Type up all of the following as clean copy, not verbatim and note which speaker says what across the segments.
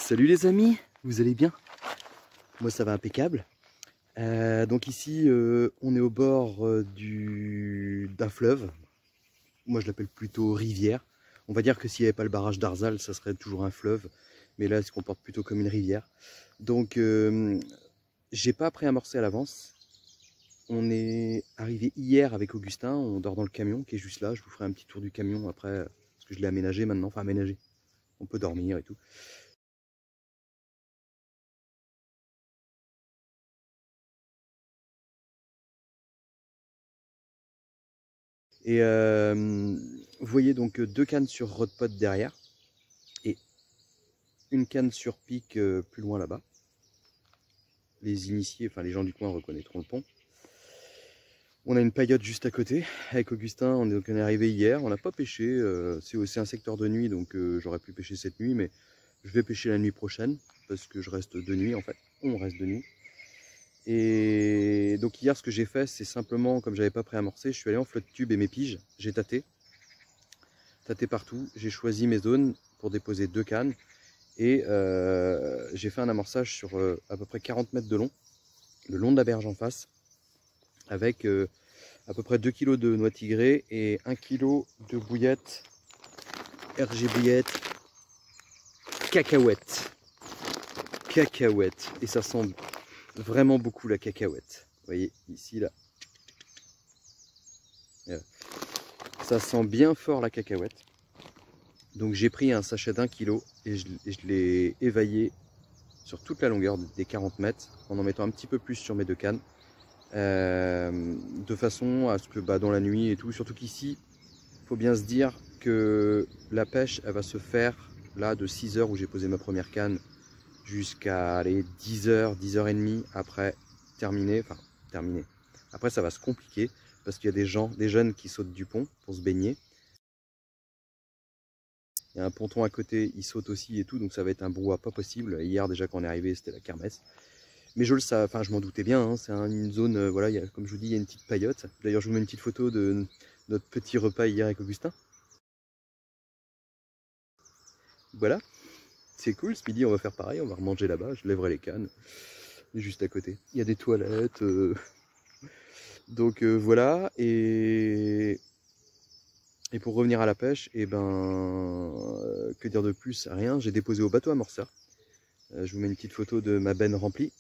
Speaker 1: Salut les amis, vous allez bien? Moi ça va impeccable. Donc ici on est au bord d'un fleuve. Moi je l'appelle plutôt rivière. On va dire que s'il n'y avait pas le barrage d'Arzal, ça serait toujours un fleuve. Mais là il se comporte plutôt comme une rivière. Donc j'ai pas préamorcé à l'avance. On est arrivé hier avec Augustin, on dort dans le camion qui est juste là. Je vous ferai un petit tour du camion après, parce que je l'ai aménagé maintenant, enfin aménagé. On peut dormir et tout. Et vous voyez donc deux cannes sur Rodpot derrière et une canne sur pic plus loin là-bas. Les initiés, enfin les gens du coin reconnaîtront le pont. On a une paillote juste à côté. Avec Augustin, on est arrivé hier, on n'a pas pêché. C'est aussi un secteur de nuit, donc j'aurais pu pêcher cette nuit, mais je vais pêcher la nuit prochaine parce que je reste de nuit en fait. On reste de nuit. Et donc hier, ce que j'ai fait, c'est simplement, comme j'avais pas préamorcé, je suis allé en flotte tube et mes piges, j'ai tâté partout, j'ai choisi mes zones pour déposer deux cannes et j'ai fait un amorçage sur à peu près 40 mètres de long, le long de la berge en face, avec à peu près 2 kg de noix tigrée et 1 kg de bouillettes, RG bouillettes, cacahuètes. Et ça sent vraiment beaucoup la cacahuète. Vous voyez ici là, ça sent bien fort la cacahuète. Donc j'ai pris un sachet d'1 kg et je l'ai évaillé sur toute la longueur des 40 mètres en mettant un petit peu plus sur mes deux cannes de façon à ce que dans la nuit et tout, surtout qu'ici il faut bien se dire que la pêche elle va se faire là de 6 h où j'ai posé ma première canne jusqu'à 10 h, 10 h 30 après terminé. Après ça va se compliquer parce qu'il y a des jeunes qui sautent du pont pour se baigner. Il y a un ponton à côté, il saute aussi et tout, donc ça va être un brouhaha pas possible. Hier déjà quand on est arrivé, c'était la kermesse. Mais je le savais, enfin je m'en doutais bien, hein, c'est une zone, voilà, comme je vous dis, il y a une petite paillote. D'ailleurs je vous mets une petite photo de notre petit repas hier avec Augustin. Voilà, c'est cool, ce midi on va faire pareil, on va remanger là-bas, je lèverai les cannes, juste à côté. Il y a des toilettes, donc voilà, et pour revenir à la pêche, et que dire de plus? Rien, j'ai déposé au bateau amorceur. Je vous mets une petite photo de ma benne remplie.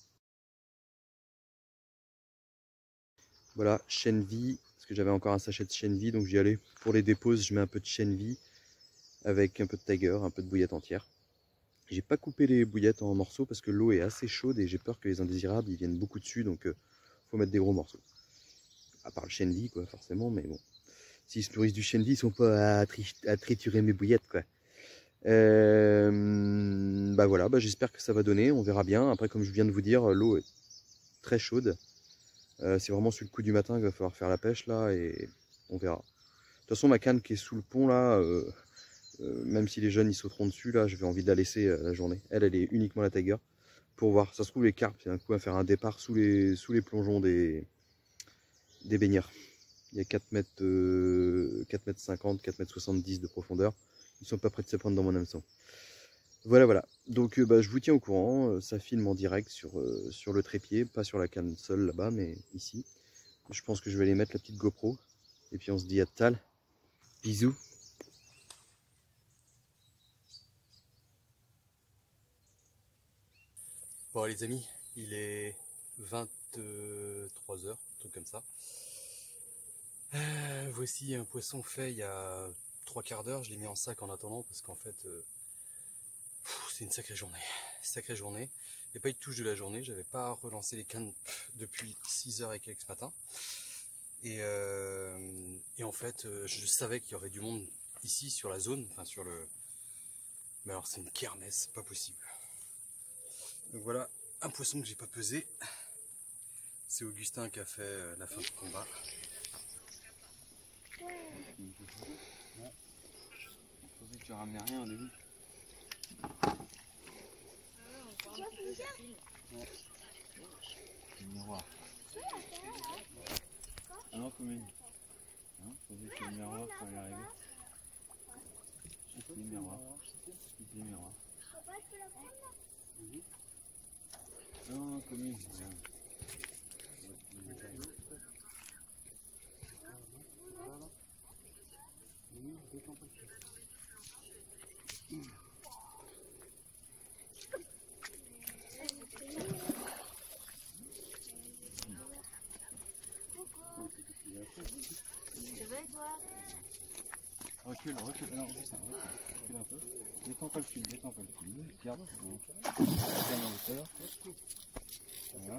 Speaker 1: Voilà, chêne vie, parce que j'avais encore un sachet de chêne vie, donc j'y allais. Pour les déposes, je mets un peu de chêne vie avec un peu de tiger, un peu de bouillette entière. J'ai pas coupé les bouillettes en morceaux parce que l'eau est assez chaude et j'ai peur que les indésirables ils viennent beaucoup dessus, donc faut mettre des gros morceaux. À part le chêne vie, quoi, forcément, mais bon. S'ils se nourrissent du chêne vie, ils sont pas à triturer mes bouillettes, quoi. Voilà, j'espère que ça va donner, on verra bien. Après, comme je viens de vous dire, l'eau est très chaude. C'est vraiment sur le coup du matin qu'il va falloir faire la pêche là et on verra. De toute façon, ma canne qui est sous le pont là, même si les jeunes ils sauteront dessus là, j'avais envie de la laisser la journée. Elle est uniquement la tiger pour voir. Ça se trouve les carpes, c'est un coup à faire un départ sous les plongeons des baigneurs. Il y a 4 mètres, 4 mètres 50, 4 mètres 70 de profondeur. Ils sont pas prêts de se prendre dans mon hameçon. Voilà. Donc je vous tiens au courant. Ça filme en direct sur le trépied, pas sur la canne seule là-bas, mais ici. Je pense que je vais aller mettre la petite GoPro. Et puis on se dit à tout à l'heure. Bisous. Bon les amis, il est 23 h, un truc comme ça. Voici un poisson fait il y a 3/4 d'heure. Je l'ai mis en sac en attendant parce qu'en fait c'est une sacrée journée. Sacrée journée. Il n'y a pas eu de touche de la journée. J'avais pas relancé les cannes depuis 6 h et quelques ce matin. Et en fait je savais qu'il y aurait du monde ici sur la zone, enfin sur le... Mais alors c'est une kermesse, pas possible. Donc voilà, un poisson que j'ai pas pesé. C'est Augustin qui a fait la fin du combat. Je pensais que tu ramenais rien au début. Ouais. Le miroir. Ah non, combien? Je pensais que le miroir quand il est arrivé. Le miroir. Le miroir. Non, commune. Recule, recule, non, c'est ça, recule un peu. Détends pas le fil, détends pas le fil. Garde, tiens en hauteur. Voilà.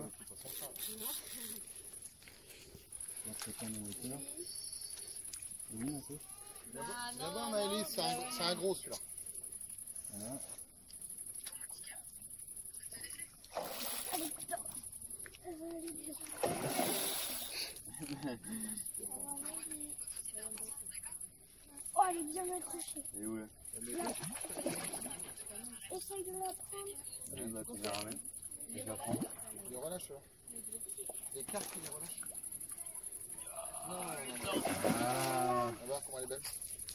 Speaker 1: Garde ta canne en hauteur. Oui, un peu.
Speaker 2: D'abord, Maëlys, c'est un gros celui-là.
Speaker 1: Voilà.
Speaker 3: Oh, elle est bien accrochée.
Speaker 1: Et où là?
Speaker 3: Essaye de la prendre.
Speaker 1: Bah, tu la ramènes. Je la prends.
Speaker 2: Les relâche là. Les cartes, il les relâche. Non, non, non.
Speaker 1: Ah.
Speaker 2: On va voir comment elle est belle.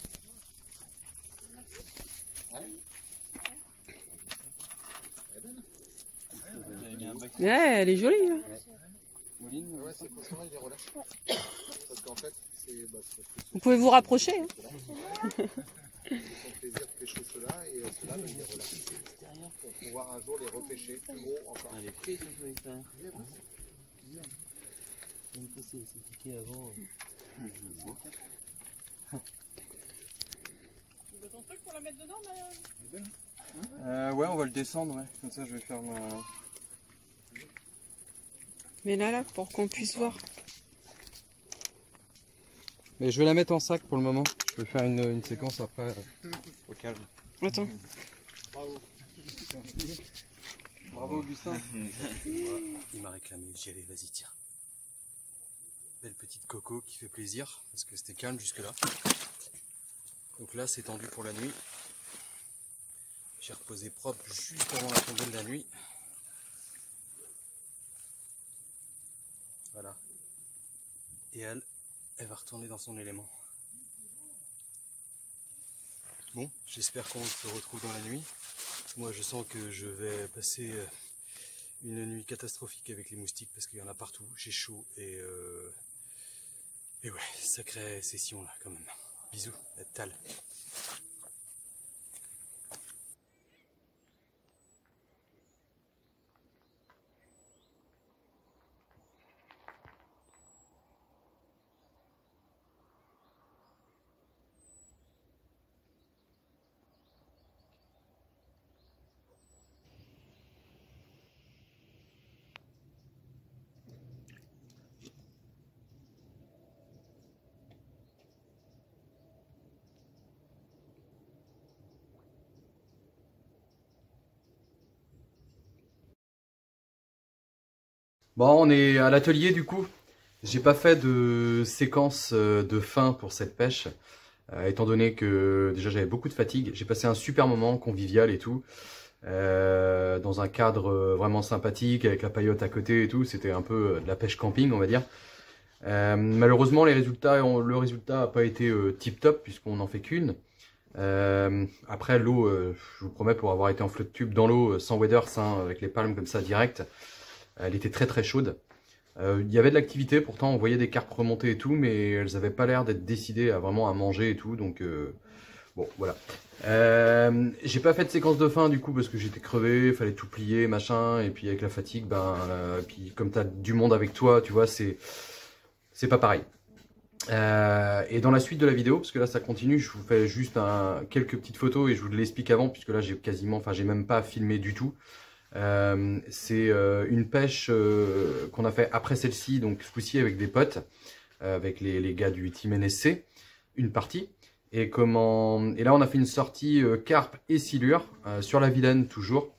Speaker 2: Ouais. Elle est belle.
Speaker 4: Ouais, elle est jolie. Hein.
Speaker 1: Mouline,
Speaker 2: Ouais, c'est pour ça qu'il les relâche. Parce qu'en fait, c'est
Speaker 4: Vous pouvez vous rapprocher. Hein.
Speaker 2: son plaisir de pêcher ceux-là et ceux-là, il les relâche. Pour pouvoir un jour les repêcher plus gros encore.
Speaker 5: Elle est prise cette expérience. C'est piqué avant.
Speaker 4: Tu veux ton truc pour la mettre dedans,
Speaker 1: ouais, on va le descendre, ouais. Comme ça, je vais faire ma...
Speaker 4: Mais là, pour qu'on puisse voir.
Speaker 1: Mais je vais la mettre en sac pour le moment. Je vais faire une séquence après, au calme.
Speaker 4: Attends.
Speaker 2: Bravo.
Speaker 1: Bravo, Augustin.
Speaker 5: Il m'a réclamé, j'y allais, vas-y, tiens. Belle petite coco qui fait plaisir, parce que c'était calme jusque là. Donc là, c'est tendu pour la nuit. J'ai reposé propre juste avant la tombée de la nuit. Voilà. Et elle va retourner dans son élément. Bon, j'espère qu'on se retrouve dans la nuit. Moi, je sens que je vais passer une nuit catastrophique avec les moustiques parce qu'il y en a partout. J'ai chaud et ouais, sacrée session là quand même. Bisous, la Tal.
Speaker 1: Bon, on est à l'atelier du coup. J'ai pas fait de séquence de fin pour cette pêche, étant donné que déjà j'avais beaucoup de fatigue. J'ai passé un super moment convivial et tout, dans un cadre vraiment sympathique avec la paillote à côté et tout. C'était un peu de la pêche camping, on va dire. Malheureusement, le résultat n'a pas été tip top puisqu'on n'en fait qu'une. Après l'eau, je vous promets, pour avoir été en flotte tube dans l'eau sans waders, hein, avec les palmes comme ça direct, elle était très très chaude. Il y avait de l'activité, pourtant on voyait des carpes remonter et tout, mais elles n'avaient pas l'air d'être décidées à vraiment à manger et tout, donc bon voilà. J'ai pas fait de séquence de fin du coup parce que j'étais crevé, fallait tout plier machin, et puis avec la fatigue, puis comme t'as du monde avec toi, tu vois, c'est pas pareil. Et dans la suite de la vidéo, parce que là ça continue, je vous fais juste quelques petites photos et je vous l'explique avant, puisque là j'ai j'ai même pas filmé du tout. C'est une pêche qu'on a fait après celle-ci, donc ce coup-ci avec des potes, avec les gars du Team NSC, une partie. Et là on a fait une sortie carpe et silure sur la Vilaine toujours.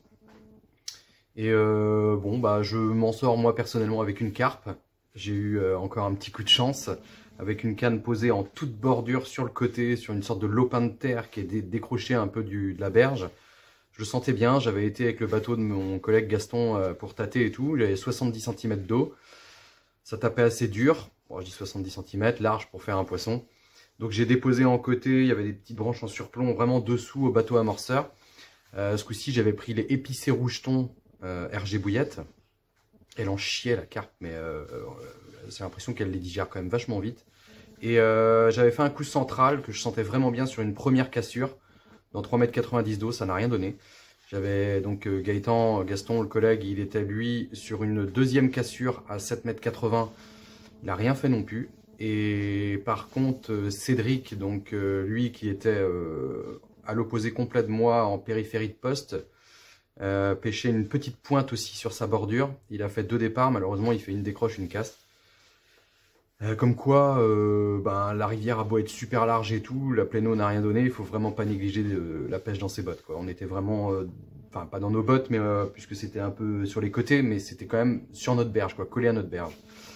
Speaker 1: Et bon bah je m'en sors moi personnellement avec une carpe. J'ai eu encore un petit coup de chance avec une canne posée en toute bordure sur le côté, sur une sorte de lopin de terre qui est décroché un peu de la berge. Je le sentais bien, j'avais été avec le bateau de mon collègue Gaston pour tâter et tout. Il avait 70 cm d'eau. Ça tapait assez dur. Bon, je dis 70 cm, large pour faire un poisson. Donc j'ai déposé en côté, il y avait des petites branches en surplomb vraiment dessous au bateau amorceur. Ce coup-ci, j'avais pris les épicés rougetons RG Bouillette. Elle en chiait la carpe, mais j'ai l'impression qu'elle les digère quand même vachement vite. Et j'avais fait un coup central que je sentais vraiment bien sur une première cassure. Dans 3,90 m d'eau, ça n'a rien donné. J'avais donc Gaston, le collègue, il était lui sur une deuxième cassure à 7,80 m. Il n'a rien fait non plus. Et par contre, Cédric, donc lui qui était à l'opposé complet de moi en périphérie de poste, pêchait une petite pointe aussi sur sa bordure. Il a fait 2 départs, malheureusement il fait une décroche, une caste. Comme quoi, la rivière a beau être super large et tout, la pleine eau n'a rien donné, il faut vraiment pas négliger la pêche dans ses bottes, quoi. On était vraiment, enfin pas dans nos bottes, mais puisque c'était un peu sur les côtés, mais c'était quand même sur notre berge, quoi, collé à notre berge.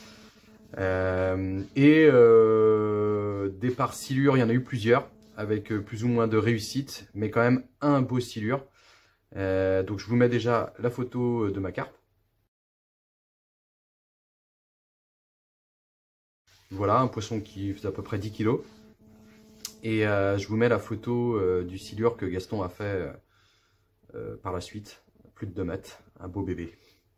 Speaker 1: Départ silure, il y en a eu plusieurs, avec plus ou moins de réussite, mais quand même un beau silure. Donc je vous mets déjà la photo de ma carpe. Voilà, un poisson qui faisait à peu près 10 kg. Et je vous mets la photo du silure que Gaston a fait par la suite, plus de 2 mètres, un beau bébé.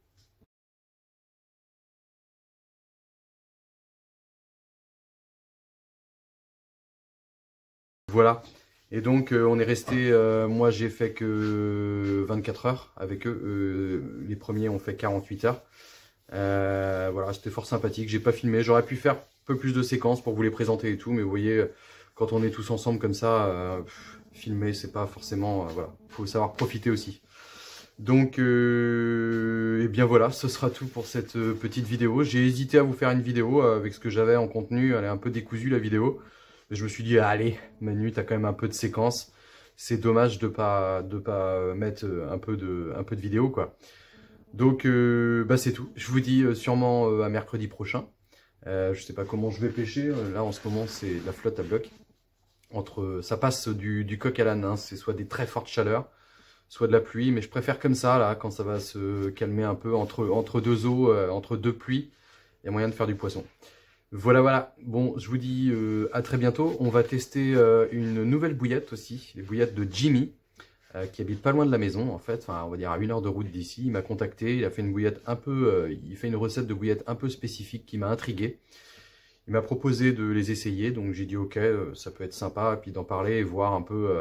Speaker 1: Voilà, et donc on est resté, moi j'ai fait que 24 heures avec eux, les premiers ont fait 48 heures. Voilà, c'était fort sympathique, j'ai pas filmé, j'aurais pu faire un peu plus de séquences pour vous les présenter et tout, mais vous voyez, quand on est tous ensemble comme ça, filmer c'est pas forcément, voilà, faut savoir profiter aussi. Donc, et bien voilà, ce sera tout pour cette petite vidéo. J'ai hésité à vous faire une vidéo avec ce que j'avais en contenu, elle est un peu décousue la vidéo. Mais je me suis dit, allez, Manu, t'as quand même un peu de séquence. C'est dommage de pas mettre un peu de vidéo, quoi. Donc, c'est tout. Je vous dis sûrement à mercredi prochain. Je sais pas comment je vais pêcher. Là, en ce moment, c'est de la flotte à bloc. Ça passe du coq à l'âne. Hein. C'est soit des très fortes chaleurs, soit de la pluie. Mais je préfère comme ça, là, quand ça va se calmer un peu entre deux eaux, entre deux pluies. Il y a moyen de faire du poisson. Voilà. Bon, je vous dis à très bientôt. On va tester une nouvelle bouillette aussi, les bouillettes de Jimmy, qui habite pas loin de la maison en fait, enfin on va dire à 1 heure de route d'ici. Il m'a contacté, il a fait une bouillette un peu, il fait une recette de bouillette un peu spécifique qui m'a intrigué. Il m'a proposé de les essayer, donc j'ai dit ok, ça peut être sympa, et puis d'en parler et voir un peu.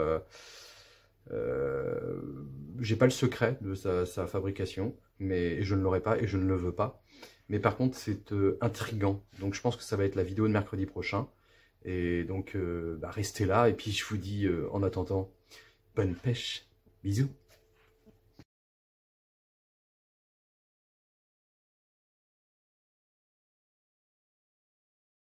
Speaker 1: J'ai pas le secret de sa fabrication, mais je ne l'aurai pas et je ne le veux pas. Mais par contre, c'est intriguant. Donc, je pense que ça va être la vidéo de mercredi prochain. Et donc, restez là. Et puis, je vous dis, en attendant, bonne pêche. Bisous.